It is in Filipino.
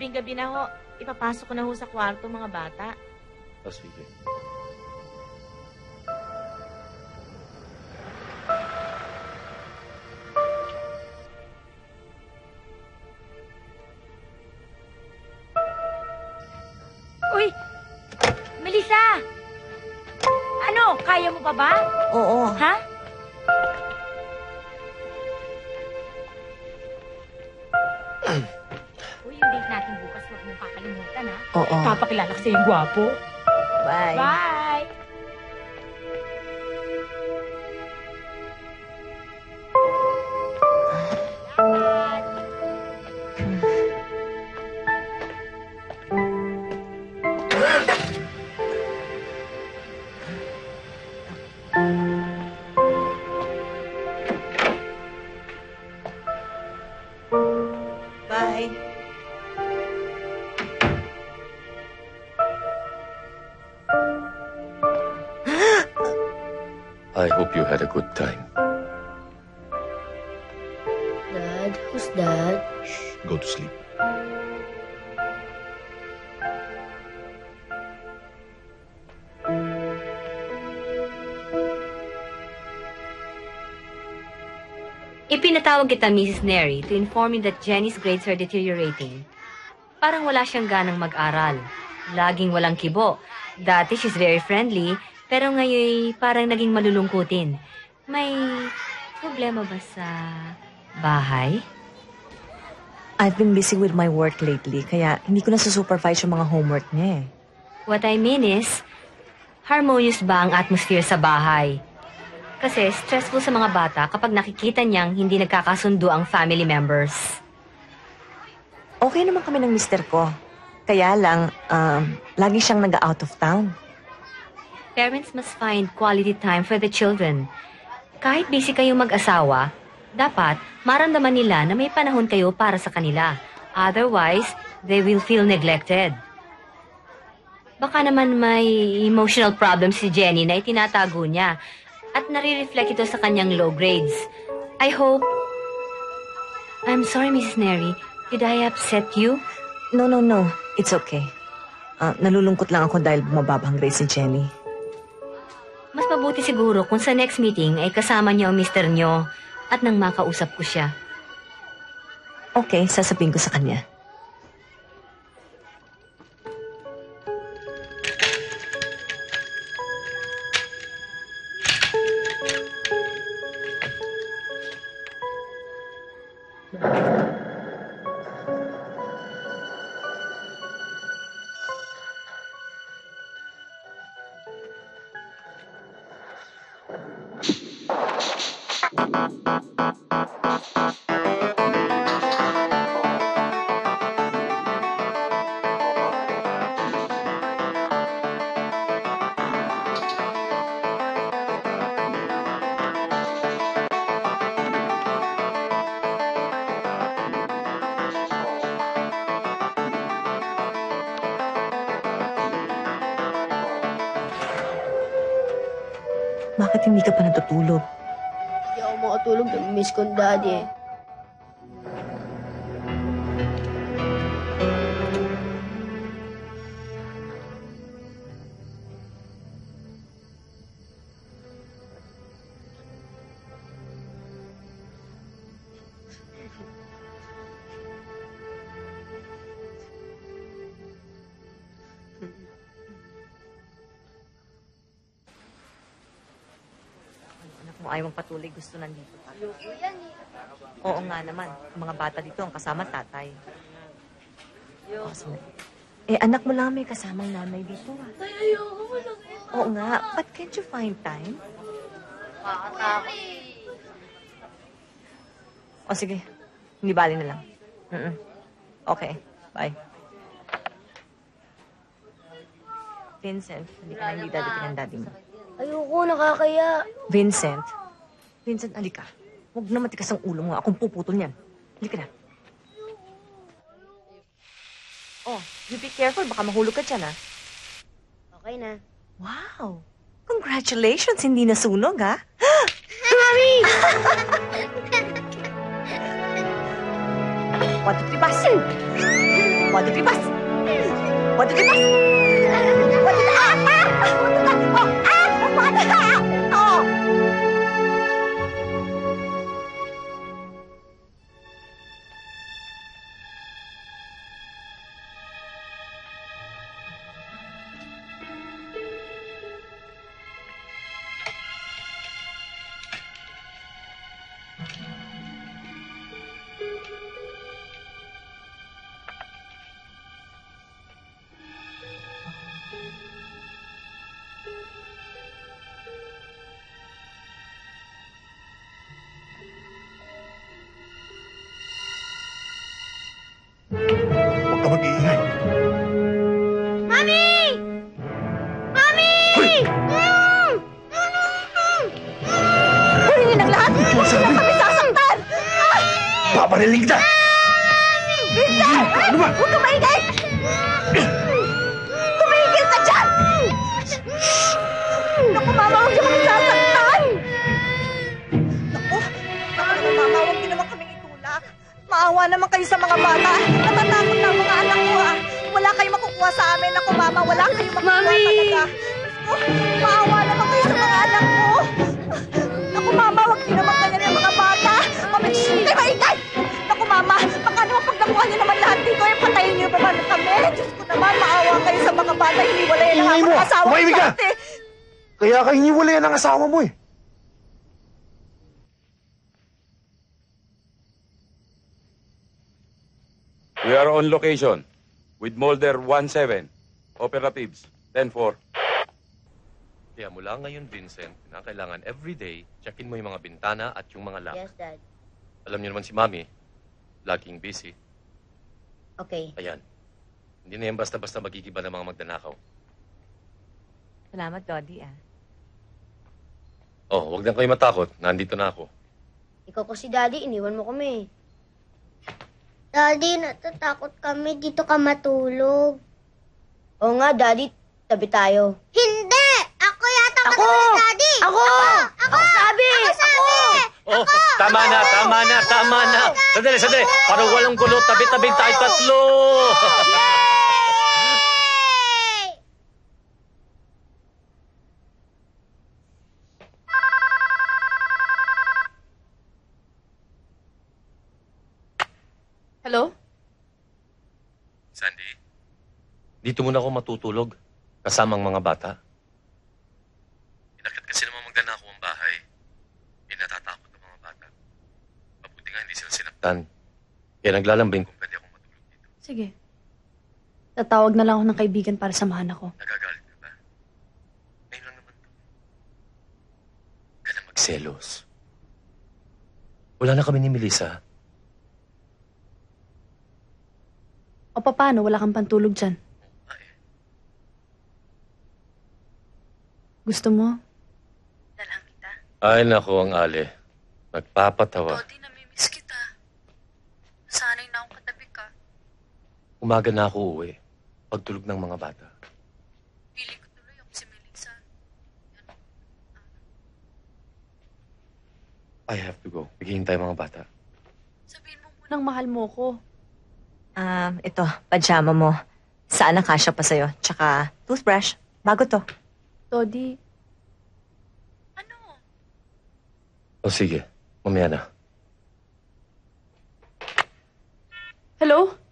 Gabing-gabi na ho. Ipapasok ko na ho sa kwarto mga bata. Sige. Uy! Melissa! Ano? Kaya mo pa ba? Oo. Ha? Uy, yung date natin bukas, huwag mong kakalimutan, ha? Oo. Papakilala ko sa yung gwapo. Bye. Bye! Bye. I hope you had a good time. Dad? Who's Dad? Shh, go to sleep. Ipinatawag kita, Mrs. Neri, to inform you that Jenny's grades are deteriorating. Parang wala siyang ganang mag-aral. Laging walang kibo. Dati she's very friendly, pero ngayon parang naging malulungkutin. May problema ba sa bahay? I've been busy with my work lately, kaya hindi ko na supervise yung mga homework niya eh. What I mean is, harmonious ba ang atmosphere sa bahay? Kasi stressful sa mga bata kapag nakikita niyang hindi nagkakasundo ang family members. Okay naman kami ng mister ko. Kaya lang, lagi siyang nag-out of town. Parents must find quality time for the children. Kahit busy kayong mag-asawa, dapat maramdaman nila na may panahon kayo para sa kanila. Otherwise, they will feel neglected. Baka naman may emotional problem si Jenny na itinatago niya at nare-reflect ito sa kanyang low grades. I hope... I'm sorry, Mrs. Neri. Did I upset you? No. It's okay. Nalulungkot lang ako dahil bumababa ang grades ni Jenny. Mas mabuti siguro kung sa next meeting ay kasama niyo ang mister niyo at nang makausap ko siya. Okay, sasabihin ko sa kanya. Bakit hindi ka pa natutulog? Hindi ako makatulog. Nami-miss ko ang daddy. Kung ayaw mong patuloy, gusto nandito ka. Oo nga naman. Ang mga bata dito ang kasama tatay. Awesome. Anak mo lang may kasamang nanay dito. Ay, ayoko mo lang. Oo nga. But can't you find time? O sige. Hindi bali na lang. Okay. Bye. Vincent, hindi ka na hindi dadating ang daddy mo. Ayoko, nakakaya. Vincent, halika. Huwag na matikas ang ulo mo. Akong puputol niyan. Halika na. Oh, you be careful. Baka mahulog ka dyan, ha? Okay na. Wow! Congratulations! Hindi nasunog, ha? Mami! 1, 2, 3, bus! Modo libas! Modo libas! Modo na! Modo na! Oh! Huwag ka mag-iingay. Mami! Mami! Huli ng lahat! Huwag na kami sasaktan! Papariling kita! Vincent! Ano ba? Huwag ka maingay! Tumigil ka dyan! Naku, Mama, huwag niyo kami sasaktan! Naku, Mama, huwag niyo naman kaming itulak. Maawa naman kayo sa mga bata. Natatakot na ang mga anak ko, ah. Wala kayong makukuha sa amin. Naku, Mama, wala kayong makukuha talaga. Naku, maawa naman kayo sa mga anak ko. Naku, Mama, huwag niyo naman ganyan yung mga bata. Hindi maingay! Naku, Mama, baka naman pag nakuha niyo naman lahat dito, eh, patayin niyo naman kami. Diyos ko naman, maawa kayo sa mga bata. Hiniwalay na Ingay ako mo! ng asawa ko Tumahimik ka! dati. Kaya ka hiniwalayan ng asawa mo eh. We are on location with Molder 17. Operatives 10-4. Kaya mula ngayon, Vincent, na kailangan everyday, checkin mo yung mga bintana at yung mga lock. Yes, Dad. Alam niyo naman si Mami, laging busy. Okay. Ayan. Hindi na yan basta-basta magigiba ng mga magdanakaw. Salamat, Dodi, ah. Oh, huwag na kayo matakot. Nandito na ako. Ikaw ko si Daddy, iniwan mo kami. Daddy, natatakot kami. Dito ka matulog. Oo nga, Daddy. Tabi tayo. Hindi! Ako yata Ako! Daddy! Ako! Ako sabi! Ako sabi! Oh, tama na, tama na, tama na. Sandali, sandali. Parang walang gulo. Tabi-tabing tayo tatlo. Hello? Sandy, dito muna ako matutulog. Kasamang mga bata. Inakit kasi naman magdanakaw ang bahay. Hindi natatakot ang mga bata. Mabuti nga hindi sila sinaktan. Kaya naglalambing kung pwede akong matulog dito. Sige. Tatawag na lang ako ng kaibigan para samahan ako. Nagagalit ka ba? Ngayon lang naman to. Huwag ka na magselos. Wala na kami ni Melissa. O paano, wala kang pantulog dyan? Gusto mo? Dalang kita. Ay, naku, ang Ali. Nagpapatawa. Namimiss kita. Sanay na akong katabi ka. Umaga na ako uuwi. Pagtulog ng mga bata. Pili ko tuloy ako si Melissa. I have to go. Naghihintay mga bata. Sabihin mo munang mahal mo ko. Ito, pajama mo. Saan nakasya pa sa'yo? Tsaka, toothbrush. Bago to. Todi. Ano? O sige, mamaya na. Hello?